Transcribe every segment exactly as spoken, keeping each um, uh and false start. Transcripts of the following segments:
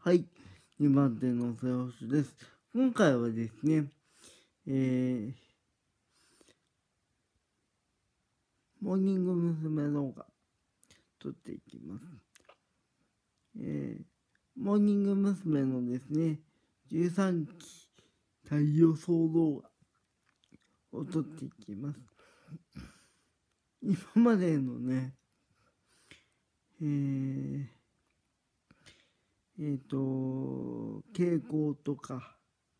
はい、にばんてのせほしです。今回はですね、えー、モーニング娘。動画撮っていきます。えー、モーニング娘。のですね、じゅうさんき大予想動画を撮っていきます。今までのね、えー、えーと、傾向とか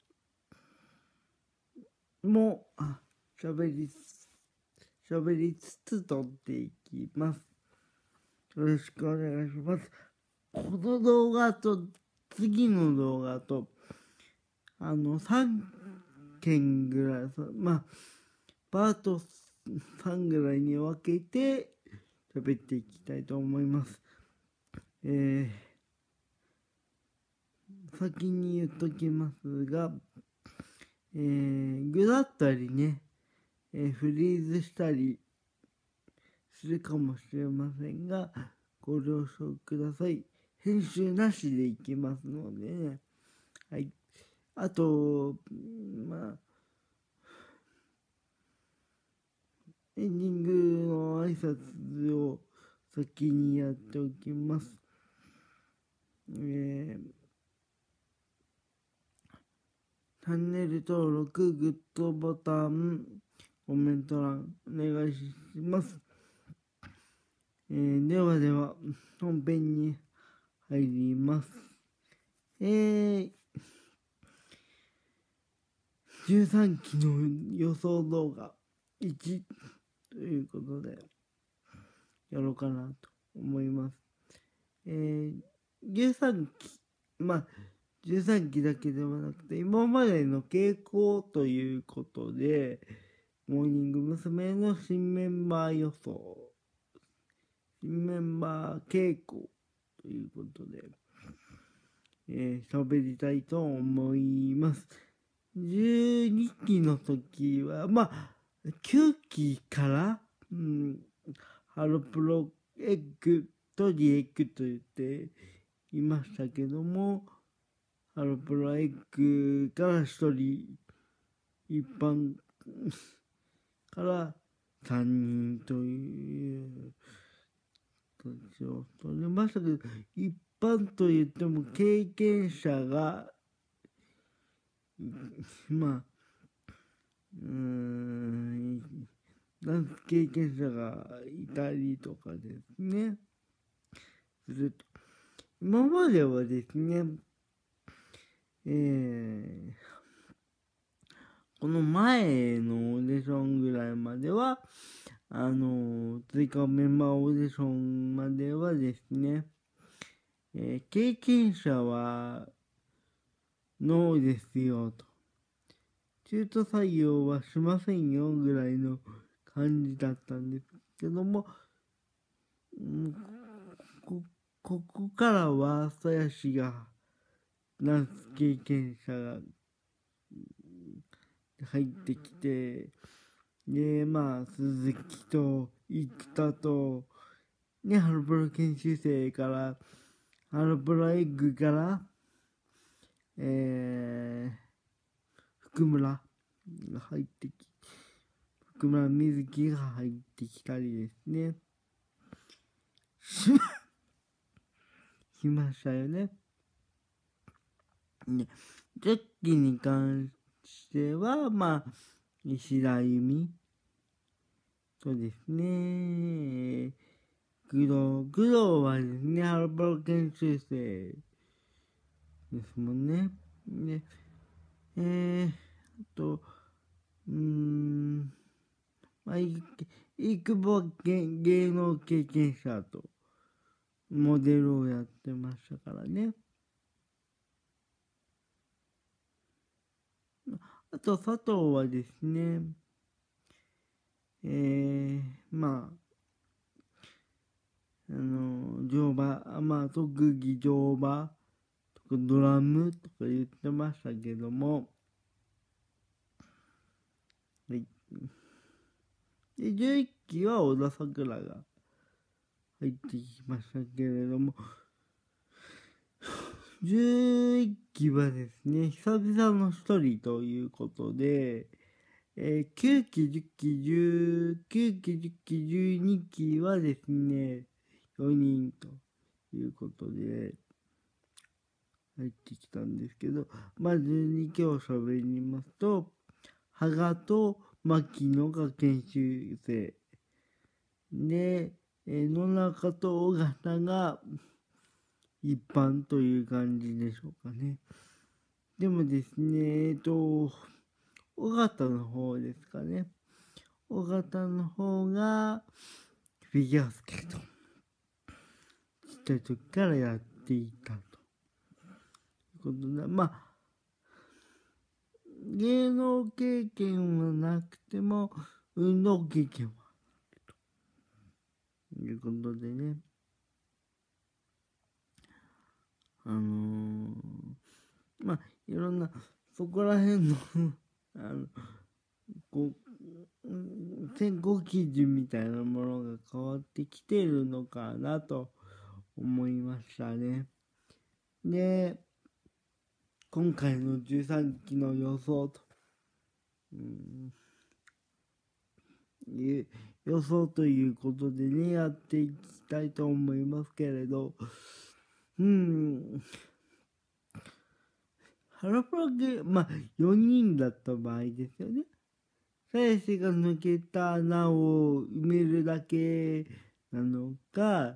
も喋りつ喋りつつ撮っていきます。よろしくお願いします。この動画と次の動画とあのさんけんぐらい、まあパートさんぐらいに分けて喋っていきたいと思います。えー、先に言っときますが、えー、ぐだったりね、えー、フリーズしたりするかもしれませんが、ご了承ください。編集なしでいきますのでね。はい。あと、まあ、エンディングの挨拶を先にやっておきます。えー、チャンネル登録、グッドボタン、コメント欄お願いします。えー、ではでは、本編に入ります。えー、じゅうさんきの予想動画いちということで、やろうかなと思います。えー、じゅうさんき、まあ、じゅうさんきだけではなくて、今までの傾向ということで、モーニング娘。の新メンバー予想、新メンバー傾向ということで、えー、喋りたいと思います。じゅうにきの時は、まあ、きゅうきから、うん、ハロプロエッグとリエッグと言っていましたけども、ハロプロエッグからひとり、一般からさんにんという形を取りましたけど、一般と言っても経験者が、まあ、うーん、ダンス経験者がいたりとかですね、すると。今まではですね、えー、この前のオーディションぐらいまでは、あの、追加メンバーオーディションまではですね、えー、経験者はノーですよと。中途採用はしませんよぐらいの感じだったんですけども、こ, ここからは鞘師がダンス経験者が入ってきて、でまあ鈴木と生田とね、ハロプロ研修生からハロプロエッグからえー、福村が入ってき福村瑞希が入ってきたりですねしましたよね。ね、ジャッキーに関しては、まあ、石田由美とですね、工藤、工藤はですね、ハロプロ研修生ですもんね。ね、えー、あと、うーん、まあ、いくぼ芸芸能経験者とモデルをやってましたからね。あと佐藤はですね、えー、まあ、あの、乗馬、まあ、特技乗馬とかドラムとか言ってましたけども、はい。で、じゅういっきは小田さくらが入ってきましたけれども、 じゅういっきはですね、久々の一人ということで、えー、きゅうき、じゅっき、じゅうきゅうき、じゅっき、じゅうにきはですね、よにんということで、入ってきたんですけど、まずにきを喋りますと、羽賀と牧野が研修生で、えー野中と尾形が一般という感じでしょうかね。でもですね、えっと、尾形の方ですかね。尾形の方がフィギュアスケート、ちっちゃい時からやっていたということで、まあ、芸能経験はなくても、運動経験はということでね、あのー、まあ、いろんな、そこら辺のあの、こう、選考基準みたいなものが変わってきているのかなと思いましたね。で、今回のじゅうさんきの予想と、うん、いう予想ということでね、やっていきたいと思いますけれど、うん、ハロプロゲまあ、よにんだった場合ですよね。鞘師が抜けた穴を埋めるだけなのか、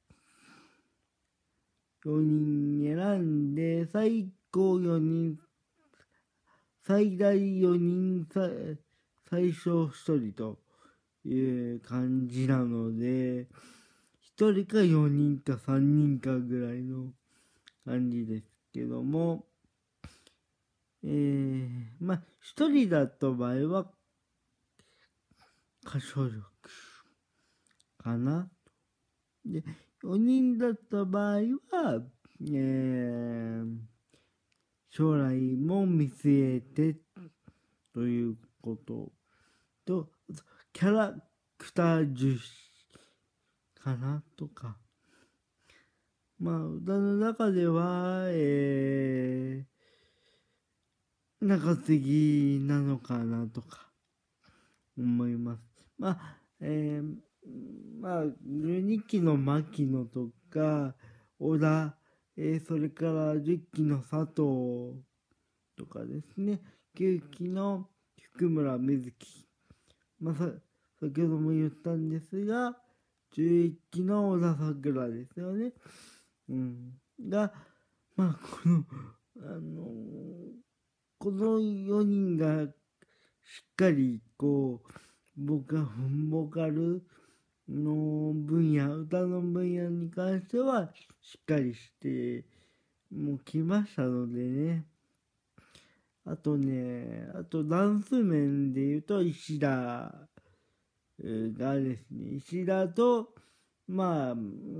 よにん選んで、最高よにん、最大よにん、最小ひとりという感じなので、ひとりかよにんかさんにんかぐらいの感じですけども、えー、まあ、ひとりだった場合は、歌唱力かな。で、よにんだった場合は、えー、将来も見据えてということと、キャラクター重視かなとか。まあ、歌の中では、えー、中継ぎなのかなとか思います。まあ、えー、まあ、じゅうにきの牧野とか、小田、えー、それからじゅっきの佐藤とかですね、きゅうきの福村瑞希、まあ、さ先ほども言ったんですが、じゅういっきの小田さくらですよね。うん。が、まあ、この、あのーこのよにんがしっかり、こう、僕はボーカルの分野、歌の分野に関してはしっかりしてもう来ましたのでね。あとね、あとダンス面で言うと石田がですね、石田と、まあ、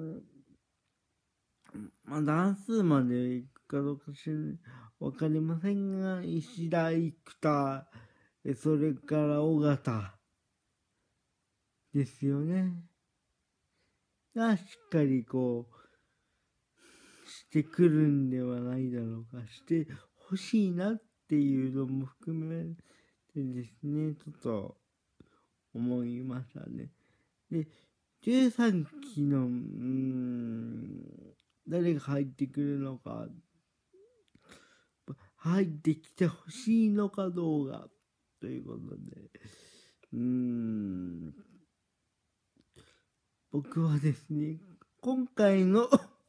まあ、ダンスまでいくかどうかしわかりませんが、石田、生田、それから尾形ですよね。がしっかりこう、してくるんではないだろうか、してほしいなっていうのも含めてですね、ちょっと思いましたね。で、じゅうさんきの、うーん、誰が入ってくるのか、入ってきてほしいのかどうか、ということで、うーん、僕はですね、今回の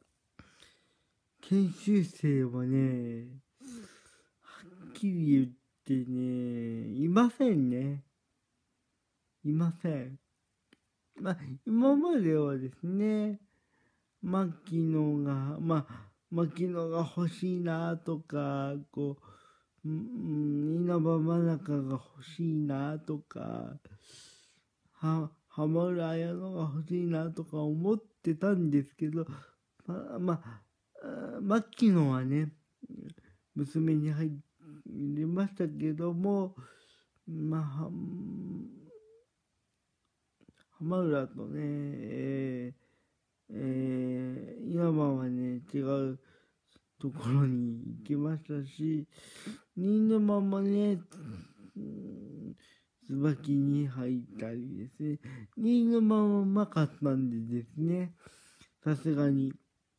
研修生はね、はっきり言ってね、いませんね。いません。まあ、今まではですね、牧野が、まあ、牧野が欲しいなとか、こう、うん、稲葉真中が欲しいなとか、は浜浦綾乃が欲しいなとか思ってたんですけど、まあ、まあ、牧野はね、娘に入りましたけども、まあ、浜浦とね、えーえー、稲葉はね、違うところに行きましたし、新沼もね、椿に入ったりですね、新沼もうまかったんでですね、さすがに、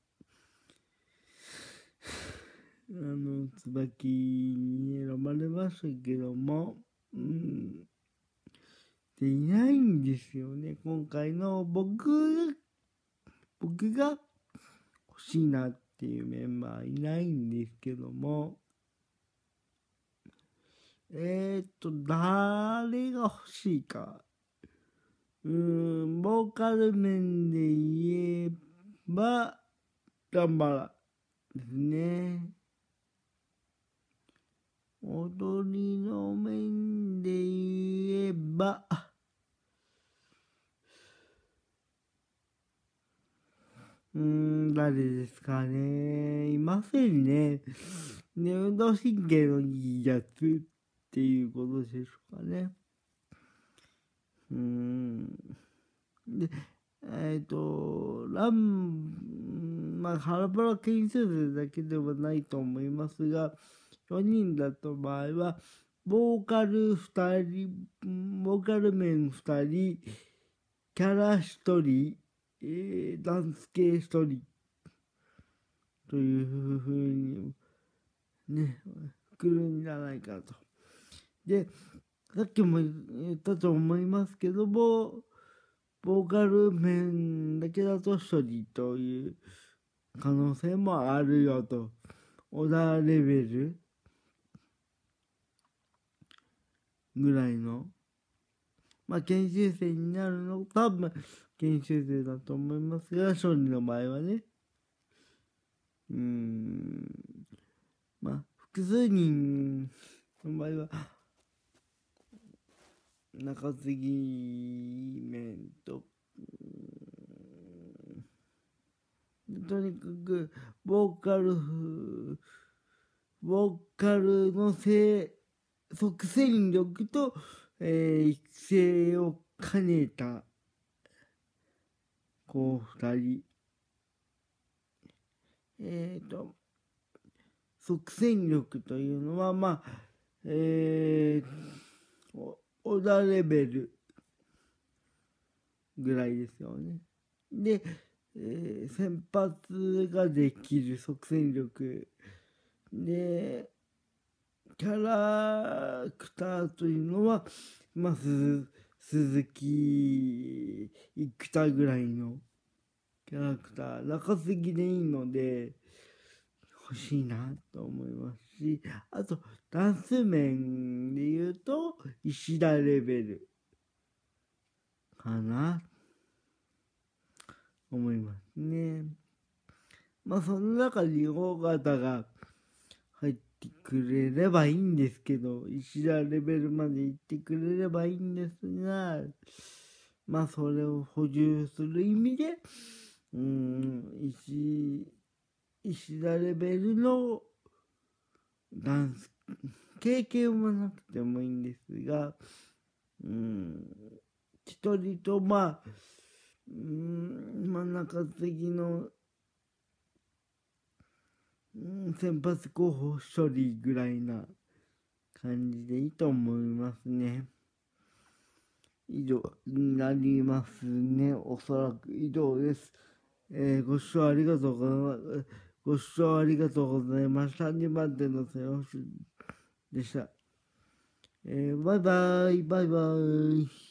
あの、椿に選ばれましたけども、うん、でいないんですよね、今回の僕、僕が欲しいなっていうメンバーいないんですけども、えー、っと、誰が欲しいか。うーん、ボーカル面で言えば、ガンバラですね。踊りの面で言えば、うーん、誰ですかね。いませんね。ね、運動神経のいいやつっていうことでしょうかね。うーん。で、えっ、ー、と、ラン、まあ、ハラパラ研修生だけではないと思いますが、よにんだった場合は、ボーカルふたり、ボーカル面ふたり、キャラひとり、えー、ダンス系ひとり、というふうに、ね、来るんじゃないかと。で、さっきも言ったと思いますけども、ボーカル面だけだとひとりという可能性もあるよと。オダーレベルぐらいの、まあ研修生になるの、多分研修生だと思いますが、勝利の場合はね。うーん、まあ複数人の場合は、中継ぎ面と、とにかくボーカルボーカルのせ即戦力と、えー、育成を兼ねたこう二人、えっ、ー、と即戦力というのはまあえー、オダレベルぐらいですよね。で、えー、先発ができる即戦力で、キャラクターというのは、まあ、鈴鈴木生田ぐらいのキャラクター、中継ぎでいいので、欲しいなと思いますし、あと、ダンス面で言うと、石田レベルかな、思いますね。まあ、その中に尾形が入ってくれればいいんですけど、石田レベルまで行ってくれればいいんですが、まあ、それを補充する意味で、うん、石、石田レベルのダンス、経験はなくてもいいんですが、うん、一人と、まあ、うん、真ん中継ぎの、うん、先発候補一人ぐらいな感じでいいと思いますね。以上になりますね。おそらく以上です。えー、ご視聴ありがとうございます。ご視聴ありがとうございました。にばん手の選手でした。えー、バイバイ、バイバイ。